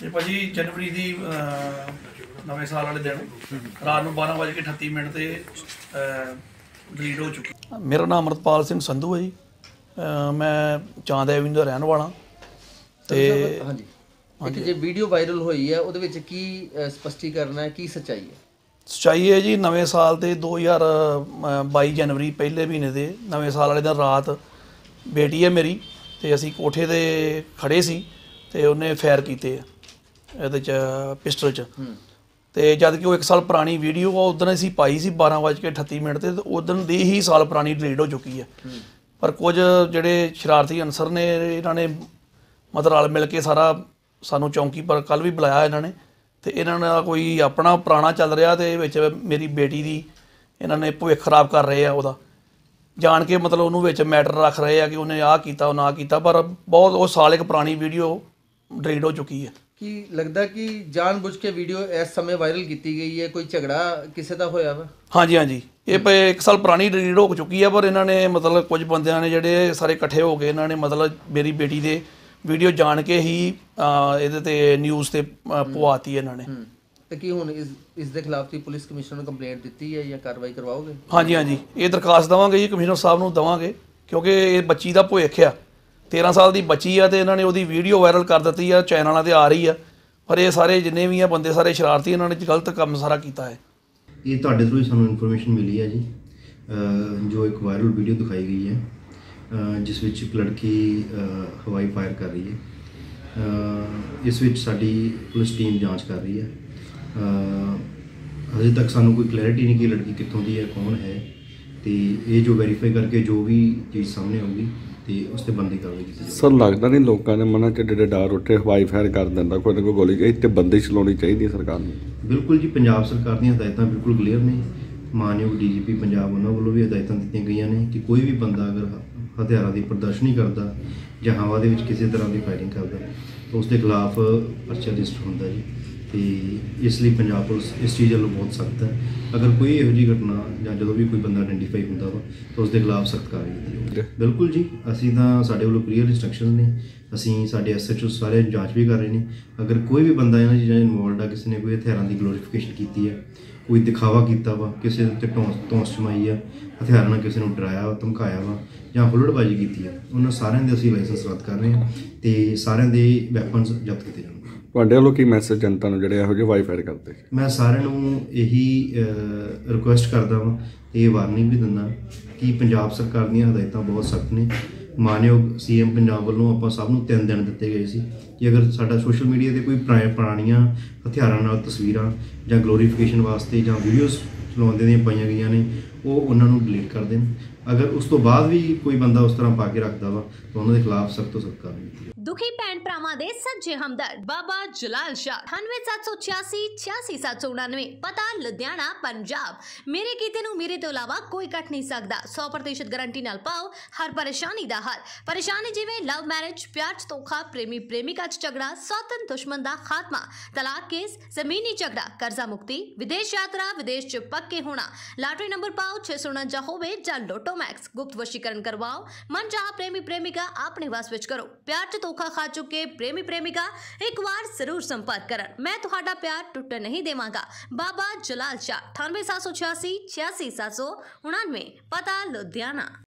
ਇਹ ਭਾਜੀ ਜਨਵਰੀ ਦੀ ਨਵੇਂ ਸਾਲ ਵਾਲੇ ਦਿਨ ਰਾਤ ਨੂੰ 12:38 ਤੇ ਡਿਲੀਟ ਹੋ ਚੁੱਕੀ। ਮੇਰਾ ਨਾਮ ਅਮਰਪਾਲ ਸਿੰਘ ਸੰਧੂ ਹੈ ਜੀ। ਮੈਂ ਚਾਂਦ ਐਵਨਿਊ ਦਾ ਰਹਿਣ ਵਾਲਾ ਤੇ ਹਾਂਜੀ ਇੱਕ ਜੇ ਵੀਡੀਓ ਵਾਇਰਲ ਹੋਈ ਹੈ ਉਹਦੇ ਵਿੱਚ ਕੀ ਸਪਸ਼ਟੀਕਰਨ ਹੈ, ਕੀ ਸੱਚਾਈ ਹੈ? ਸੱਚਾਈ ਹੈ ਜੀ, ਨਵੇਂ ਸਾਲ ਤੇ 2022 ਜਨਵਰੀ ਪਹਿਲੇ ਮਹੀਨੇ ਦੇ ਨਵੇਂ ਸਾਲ ਵਾਲੇ ਦਿਨ ਰਾਤ ਬੇਟੀ ਹੈ ਮੇਰੀ ਤੇ ਅਸੀਂ ਕੋਠੇ ਤੇ ਖੜੇ ਸੀ ਤੇ ਉਹਨੇ ਫਾਇਰ ਕੀਤੇ ਇਹਦੇ ਚ ਪਿਸਟਲ ਚ ਤੇ ਜਦ ਕਿ ਉਹ 1 ਸਾਲ ਪੁਰਾਣੀ ਵੀਡੀਓ ਆ ਉਦੋਂ ਅਸੀਂ ਪਾਈ ਸੀ 12:38 ਤੇ ਉਦੋਂ ਦੀ ਹੀ ਸਾਲ ਪੁਰਾਣੀ ਡਿਲੀਟ ਹੋ ਚੁੱਕੀ ਹੈ। ਪਰ ਕੁਝ ਜਿਹੜੇ ਸ਼ਰਾਰਤੀ ਅਨਸਰ ਨੇ ਇਹਨਾਂ ਨੇ ਮਤਲਬ ਰਲ ਮਿਲ ਕੇ ਸਾਰਾ ਸਾਨੂੰ ਚੌਂਕੀ ਪਰ ਕੱਲ੍ਹ ਵੀ ਬੁਲਾਇਆ ਇਹਨਾਂ ਨੇ ਤੇ ਇਹਨਾਂ ਦਾ ਕੋਈ ਆਪਣਾ ਪੁਰਾਣਾ ਚੱਲ ਰਿਹਾ ਤੇ ਵਿੱਚ ਮੇਰੀ ਬੇਟੀ ਦੀ ਇਹਨਾਂ ਨੇ ਭਵਿੱਖ ਖਰਾਬ ਕਰ ਰਹੇ ਆ ਉਹਦਾ ਜਾਣ ਕੇ, ਮਤਲਬ ਉਹਨੂੰ ਵਿੱਚ ਮੈਟਰ ਰੱਖ ਰਹੇ ਆ ਕਿ ਉਹਨੇ ਆਹ ਕੀਤਾ ਉਹਨੇ ਆਹ ਕੀਤਾ, ਪਰ ਬਹੁਤ ਉਹ ਸਾਲ ਇੱਕ ਪੁਰਾਣੀ ਵੀਡੀਓ ਡਿਲੀਟ ਹੋ ਚੁੱਕੀ ਹੈ। ਕੀ ਲੱਗਦਾ ਕਿ ਜਾਣਬੁੱਝ ਕੇ ਵੀਡੀਓ ਇਸ ਸਮੇਂ ਵਾਇਰਲ ਕੀਤੀ ਗਈ ਹੈ? ਕੋਈ ਝਗੜਾ ਕਿਸੇ ਦਾ ਹੋਇਆ ਵਾ? ਹਾਂਜੀ ਹਾਂਜੀ, ਇਹ 1 ਸਾਲ ਪੁਰਾਣੀ ਡਿਲੀਟ ਹੋ ਚੁੱਕੀ ਹੈ, ਪਰ ਇਹਨਾਂ ਨੇ ਮਤਲਬ ਕੁਝ ਬੰਦਿਆਂ ਨੇ ਜਿਹੜੇ ਸਾਰੇ ਇਕੱਠੇ ਹੋ ਕੇ ਇਹਨਾਂ ਨੇ ਮਤਲਬ ਮੇਰੀ ਬੇਟੀ ਦੇ ਵੀਡੀਓ ਜਾਣ ਕੇ ਹੀ ਇਹਦੇ ਤੇ ਨਿਊਜ਼ ਤੇ ਪਵਾਤੀ ਇਹਨਾਂ ਨੇ। ਤੇ ਕੀ ਹੁਣ ਇਸ ਦੇ ਖਿਲਾਫ ਤੁਸੀਂ ਪੁਲਿਸ ਕਮਿਸ਼ਨਰ ਨੂੰ ਕੰਪਲੇਂਟ ਦਿੱਤੀ ਹੈ ਜਾਂ ਕਾਰਵਾਈ ਕਰਵਾਓਗੇ? ਹਾਂਜੀ ਹਾਂਜੀ, ਇਹ ਦਰਖਾਸਤ ਦੇਵਾਂਗੇ ਜੀ ਕਮਿਸ਼ਨਰ ਸਾਹਿਬ ਨੂੰ ਦੇਵਾਂਗੇ, ਕਿਉਂਕਿ ਇਹ ਬੱਚੀ ਦਾ ਭਵਿੱਖ ਆ, 13 ਸਾਲ ਦੀ ਬੱਚੀ ਆ ਤੇ ਇਹਨਾਂ ਨੇ ਉਹਦੀ ਵੀਡੀਓ ਵਾਇਰਲ ਕਰ ਦਿੱਤੀ ਆ, ਚੈਨਲਾਂ ਤੇ ਆ ਰਹੀ ਆ, ਪਰ ਇਹ ਸਾਰੇ ਜਿੰਨੇ ਵੀ ਆ ਬੰਦੇ ਸਾਰੇ ਸ਼ਰਾਰਤੀ, ਇਹਨਾਂ ਨੇ ਗਲਤ ਕੰਮ ਸਾਰਾ ਕੀਤਾ ਹੈ। ਇਹ ਤੁਹਾਡੇ ਥਰੂ ਸਾਨੂੰ ਇਨਫੋਰਮੇਸ਼ਨ ਮਿਲੀ ਹੈ ਜੀ, ਜੋ ਇੱਕ ਵਾਇਰਲ ਵੀਡੀਓ ਦਿਖਾਈ ਗਈ ਹੈ ਜਿਸ ਵਿੱਚ ਇੱਕ ਲੜਕੀ ਹਵਾਈ ਫਾਇਰ ਕਰ ਰਹੀ ਹੈ। ਇਸ ਵਿੱਚ ਸਾਡੀ ਪੁਲਿਸ ਟੀਮ ਜਾਂਚ ਕਰ ਰਹੀ ਹੈ। ਅਜੇ ਤੱਕ ਸਾਨੂੰ ਕੋਈ ਕਲੈਰਿਟੀ ਨਹੀਂ ਕਿ ਲੜਕੀ ਕਿੱਥੋਂ ਦੀ ਹੈ, ਕੌਣ ਹੈ, ਤੇ ਇਹ ਜੋ ਵੈਰੀਫਾਈ ਕਰਕੇ ਜੋ ਵੀ ਚੀਜ਼ ਸਾਹਮਣੇ ਆਊਗੀ ਤੇ ਉਸ ਤੇ ਬੰਦੀ ਕਾਰਵਾਈ ਕੀਤੀ ਜਾਵੇਗੀ। ਸਰ ਲੱਗਦਾ ਨਹੀਂ ਲੋਕਾਂ ਦੇ ਮਨਾਂ 'ਚ ਜਿਹੜੇ ਡਰ ਉੱਠੇ ਹਵਾਈ ਫਾਇਰ ਕਰ ਦਿੰਦਾ ਕੋਈ ਨਾ ਕੋਈ ਗੋਲੀ, ਇਹ ਤੇ ਬੰਦੀ ਚਲਾਉਣੀ ਚਾਹੀਦੀ ਹੈ ਸਰਕਾਰ ਨੂੰ? ਬਿਲਕੁਲ ਜੀ, ਪੰਜਾਬ ਸਰਕਾਰ ਦੀਆਂ ਹਦਾਇਤਾਂ ਬਿਲਕੁਲ ਕਲੀਅਰ ਨੇ। ਮਾਨਯੋਗ ਡੀਜੀਪੀ ਪੰਜਾਬ ਉਹਨਾਂ ਵੱਲੋਂ ਵੀ ਹਦਾਇਤਾਂ ਦਿੱਤੀਆਂ ਗਈਆਂ ਨੇ ਕਿ ਕੋਈ ਵੀ ਬੰਦਾ ਅਗਰ ਹਥਿਆਰਾਂ ਦੀ ਪ੍ਰਦਰਸ਼ਨੀ ਕਰਦਾ ਜਾਂ ਹਵਾ ਦੇ ਵਿੱਚ ਕਿਸੇ ਤਰ੍ਹਾਂ ਦੀ ਫਾਇਰਿੰਗ ਕਰਦਾ ਤਾਂ ਉਸ ਦੇ ਖਿਲਾਫ ਪਰਚਾ ਰਜਿਸਟਰ ਹੁੰਦਾ ਜੀ। ਤੇ ਇਸ ਲਈ ਪੰਜਾਬ ਪੁਲਿਸ ਇਸ ਚੀਜ਼ ਵੱਲੋਂ ਬਹੁਤ ਸਖਤ ਹੈ। ਅਗਰ ਕੋਈ ਇਹੋ ਜਿਹੀ ਘਟਨਾ ਜਾਂ ਜਦੋਂ ਵੀ ਕੋਈ ਬੰਦਾ ਆਇਡੈਂਟੀਫਾਈ ਹੁੰਦਾ ਵਾ ਤਾਂ ਉਸ ਦੇ ਖਿਲਾਫ ਸਖਤ ਕਾਰਵਾਈ ਕੀਤੀ ਜਾਊਗੀ। ਬਿਲਕੁਲ ਜੀ, ਅਸੀਂ ਤਾਂ ਸਾਡੇ ਵੱਲੋਂ ਕਲੀਅਰ ਇੰਸਟਰਕਸ਼ਨਸ ਨੇ, ਅਸੀਂ ਸਾਡੇ ਐਸਐਚਓ ਸਾਰੇ ਜਾਂਚ ਵੀ ਕਰ ਰਹੇ ਨੇ। ਅਗਰ ਕੋਈ ਵੀ ਬੰਦਾ ਇਹਨਾਂ ਚੀਜ਼ਾਂ ਇਨਵੋਲਵਡ ਆ, ਕਿਸੇ ਨੇ ਕੋਈ ਹਥਿਆਰਾਂ ਦੀ ਗਲੋਰੀਫਿਕੇਸ਼ਨ ਕੀਤੀ ਹੈ, ਕੋਈ ਦਿਖਾਵਾ ਕੀਤਾ ਵਾ, ਕਿਸੇ ਦੇ ਉੱਤੇ ਧੌਂਸ ਜਮਾਈ ਆ, ਹਥਿਆਰਾਂ ਨਾਲ ਕਿਸੇ ਨੂੰ ਡਰਾਇਆ ਧਮਕਾਇਆ ਵਾ ਜਾਂ ਹੁੱਲੜਬਾਜ਼ੀ ਕੀਤੀ ਹੈ, ਉਹਨਾਂ ਸਾਰਿਆਂ ਦੇ ਅਸੀਂ ਲਾਇਸੈਂਸ ਰੱਦ ਕਰ ਰਹੇ ਹਾਂ ਤੇ ਸਾਰਿਆਂ ਦੇ ਵੈਪਨਸ ਜ਼ਬਤ ਕੀਤੇ ਜਾਣਗੇ। ਤੁਹਾਡੇ ਵੱਲੋਂ ਕੀ ਮੈਸੇਜ ਜਨਤਾ ਨੂੰ ਜਿਹੜੇ ਇਹੋ ਜਿਹੇ ਵਾਈ ਫਾਇਰ ਕਰਦੇ? ਮੈਂ ਸਾਰਿਆਂ ਨੂੰ ਇਹੀ ਰਿਕੁਐਸਟ ਕਰਦਾ ਵਾਂ, ਇਹ ਵਾਰਨਿੰਗ ਵੀ ਦਿੰਦਾ ਕਿ ਪੰਜਾਬ ਸਰਕਾਰ ਦੀਆਂ ਹਦਾਇਤਾਂ ਬਹੁਤ ਸਖਤ ਨੇ। ਮਾਨਯੋਗ ਸੀਐਮ ਪੰਜਾਬ ਵੱਲੋਂ ਆਪਾਂ ਸਭ ਨੂੰ 3 ਦਿਨ ਦਿੱਤੇ ਗਏ ਸੀ ਕਿ ਅਗਰ ਸਾਡਾ ਸੋਸ਼ਲ ਮੀਡੀਆ 'ਤੇ ਕੋਈ ਪੁਰਾਣੀਆਂ ਹਥਿਆਰਾਂ ਨਾਲ ਤਸਵੀਰਾਂ ਜਾਂ ਗਲੋਰੀਫਿਕੇਸ਼ਨ ਵਾਸਤੇ ਜਾਂ ਵੀਡੀਓਜ਼ ਚਲਾਉਂਦੇ ਦੀਆਂ ਪਾਈਆਂ ਗਈਆਂ ਨੇ ਉਹ ਉਹਨਾਂ ਨੂੰ ਡਿਲੀਟ ਕਰ ਦੇਣ। ਅਗਰ ਉਸ ਤੋਂ ਬਾਅਦ ਵੀ ਕੋਈ ਬੰਦਾ ਉਸ ਤਰ੍ਹਾਂ ਪਾ ਕੇ ਰੱਖਦਾ ਵਾ ਤਾਂ ਉਹਨਾਂ ਦੇ ਖਿਲਾਫ ਸਖਤ ਤੋਂ ਸਖਤ ਕਾਰਵਾਈ ਕੀਤੀ ਜਾਵੇ। ਦੁਖੀ ਭੈਣ ਭਰਾਵਾਂ ਦੇ ਸੱਚੇ ਹਮਦਰਦ ਬਾਬਾ ਜਲਾਲ ਸ਼ਾਹ 9786 86799 ਪਤਾ ਲੁਧਿਆਣਾ ਪੰਜਾਬ। ਮੇਰੇ ਕੀਤੇ ਨੂੰ ਮੇਰੇ ਤੋਂ ਇਲਾਵਾ ਕੋਈ ਕੱਟ ਨਹੀਂ ਸਕਦਾ। 100% ਗਾਰੰਟੀ ਨਾਲ ਪਾਓ ਹਰ ਪਰੇਸ਼ਾਨੀ ਦਾ ਹੱਲ। ਪਰੇਸ਼ਾਨੀ ਜਿਵੇਂ ਲਵ ਮੈਰਿਜ, ਪਿਆਰ ਚ ਧੋਖਾ, ਪ੍ਰੇਮੀ ਪ੍ਰੇਮਿਕਾ ਚ ਝਗੜਾ, ਸੌਤਨ ਦੁਸ਼ਮਣ ਦਾ ਖਾਤਮਾ, ਤਲਾਕ ਕੇਸ, ਜ਼ਮੀਨੀ ਝਗੜਾ, ਕਰਜ਼ਾ ਮੁਕਤੀ, ਵਿਦੇਸ਼ ਯਾਤਰਾ, ਵਿਦੇਸ਼ ਚ ਪੱਕੇ ਹੋਣਾ, ਲਾਟਰੀ ਨੰਬਰ ਪਾਓ 649 ਹੋਵੇ ਜਾਂ ਲੋਟੋ ਮੈਕਸ, ਗੁਪਤ ਵਸ਼ੀਕਰਨ ਕਰਵਾਓ, ਮਨ ਚਾਹ ਪ੍ਰੇਮੀ ਪ੍ਰੇਮਿਕਾ ਆਪਣੇ ਵਸ ਵਿੱਚ ਕਰੋ। ਪਿਆਰ ਚ ਧੋਖਾ ਖਾ ਚੁੱਕੇ ਪ੍ਰੇਮੀ ਪ੍ਰੇਮਿਕਾ ਇੱਕ ਵਾਰ ਜ਼ਰੂਰ ਸੰਪਰਕ ਕਰਨ। ਮੈਂ ਤੁਹਾਡਾ ਪਿਆਰ ਟੁੱਟਣ ਨਹੀਂ ਦੇਵਾਂਗਾ। ਬਾਬਾ ਜਲਾਲ ਸ਼ਾਹ 98786 86799 ਪਤਾ ਲੁਧਿਆਣਾ।